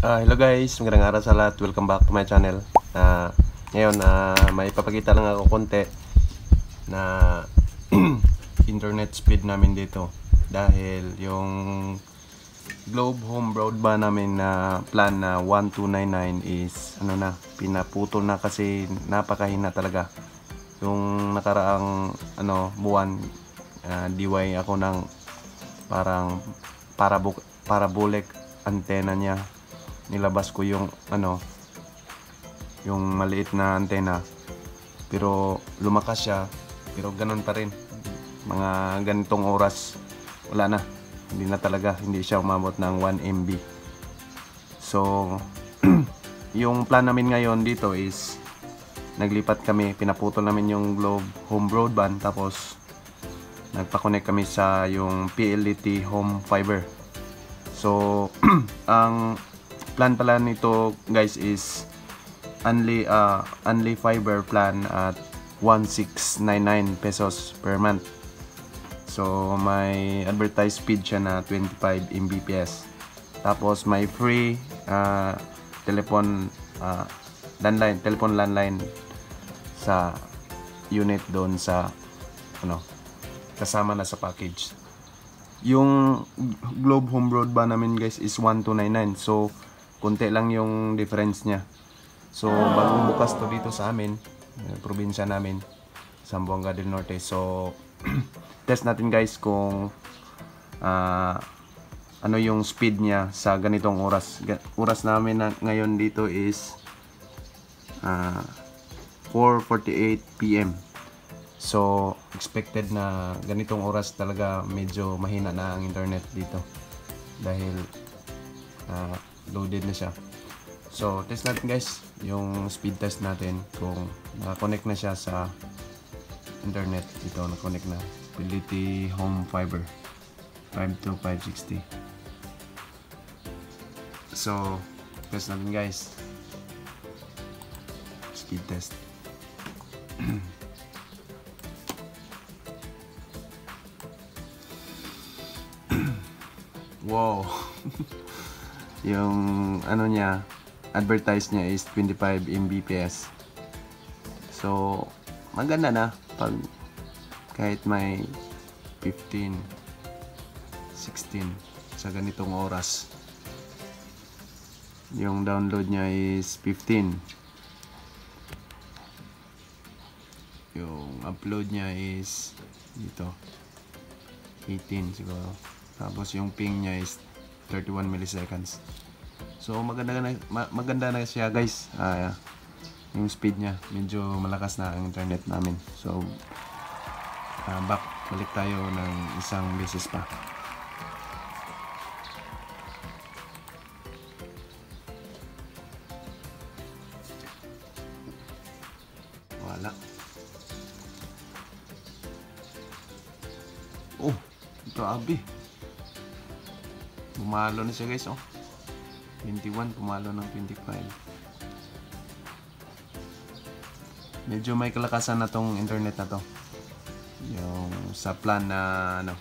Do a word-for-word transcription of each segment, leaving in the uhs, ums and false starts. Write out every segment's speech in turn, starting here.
Ah, hello guys, magandang araw sa lahat. Welcome back to my channel. Uh, ngayon, uh, may papakita lang ako konti na internet speed namin dito. Dahil yung Globe Home Broadband namin na plan na one two nine nine is ano na, pinaputol na kasi napakahina talaga. Yung nakaraang ano, buwan, uh, D Y ako ng parang parabuk parabolic antena niya. Nilabas ko yung ano, yung maliit na antena, pero lumakas siya, pero ganun pa rin. Mga ganitong oras wala na, hindi na talaga, hindi siya umabot ng one M B. So yung plan namin ngayon dito is naglipat kami, pinaputol namin yung Globe Home Broadband, tapos nagpa-connect kami sa yung P L D T Home Fiber. So ang plan pala nito guys is only uh, only fiber plan at one six nine nine pesos per month. So may advertised speed siya na twenty-five megabits per second. Tapos may free uh, telephone uh, landline, telephone landline sa unit doon sa ano, kasama na sa package. Yung Globe Home Broadband namin guys is one two nine nine. So konti lang yung difference niya. So bagong bukas to dito sa amin, probinsya namin, Zamboanga del Norte. So test natin guys kung uh, ano yung speed niya sa ganitong oras. Oras namin na ngayon dito is uh, four forty-eight P M So expected na ganitong oras talaga medyo mahina na ang internet dito dahil uh, loaded na siya. So test natin guys yung speed test natin kung naka-connect na siya sa internet. Ito, naka-connect na P L D T Home Fiber five two five sixty. So test natin guys, speed test. Wow. Yung ano niya, advertise niya is twenty-five megabits per second. So maganda na pag kahit may fifteen, sixteen sa ganitong oras. Yung download niya is fifteen. Yung upload niya is dito eighteen siguro. Tapos yung ping niya is thirty-one milliseconds. So maganda na, maganda na siya guys. Ah, yung speed niya, medyo malakas na ang internet namin. So uh, back, balik tayo ng isang beses pa. Wala. Oh, grabe. Pumalo na siya guys, oh. twenty-one, pumalo ng twenty-five. Medyo may kalakasan na tong internet na to. Yung sa plan na ano,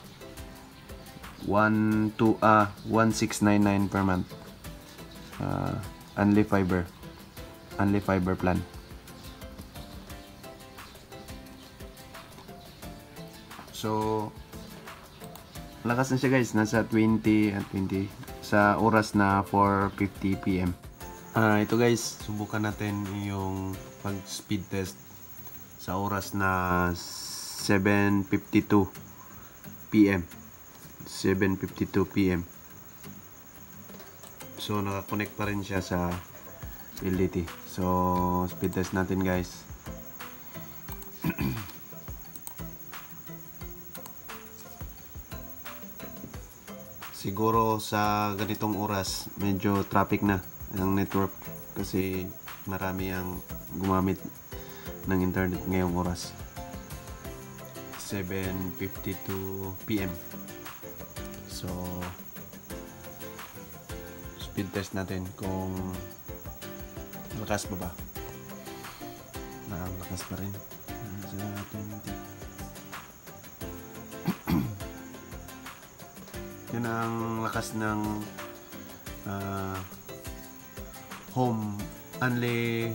one two ah one six nine nine per month. Uh, only fiber. Only fiber plan. So lakas na siya guys, nasa twenty at twenty sa oras na four fifty P M Ah, ito guys, subukan natin yung pag speed test sa oras na seven fifty-two P M seven fifty-two P M So naka-connect pa rin siya sa P L D T. So speed test natin guys. Siguro sa ganitong oras medyo traffic na ang network kasi marami ang gumamit ng internet ngayong oras. seven fifty-two P M So speed test natin kung lakas ba ba. Nakalakas pa rin. Yan ang lakas ng uh, home only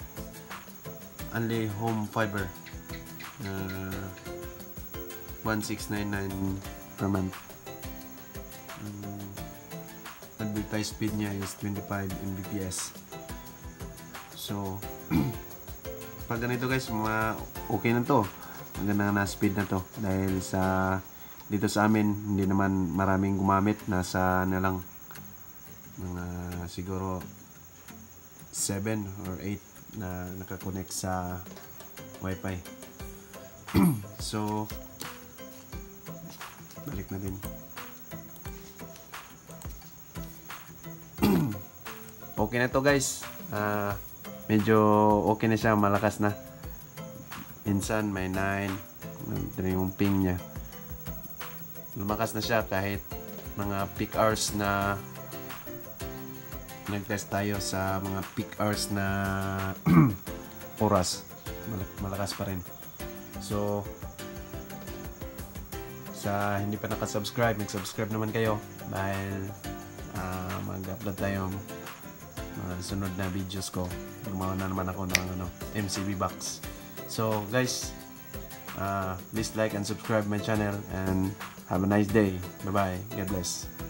only home fiber, uh, one six nine nine per month. um, Advertised speed niya is twenty-five Mbps. So pag ganito guys, ma okay na to, maganda na speed na to, dahil sa dito sa amin hindi naman maraming gumamit, nasa na lang mga siguro seven or eight na nakakonect sa wifi. So balik na din. Okay na to guys, uh, medyo okay na siya, malakas na. Minsan may nine, ito yung ping nya, lumakas na siya kahit mga peak hours na nag-test tayo, sa mga peak hours na oras, malakas pa rin. So sa hindi pa nakasubscribe, mag-subscribe naman kayo, dahil uh, mag-upload tayo mga sunod na videos ko. Gumawa na naman ako ng ano, M C B box. So guys, uh, please like and subscribe my channel, and have a nice day. Bye bye. God bless.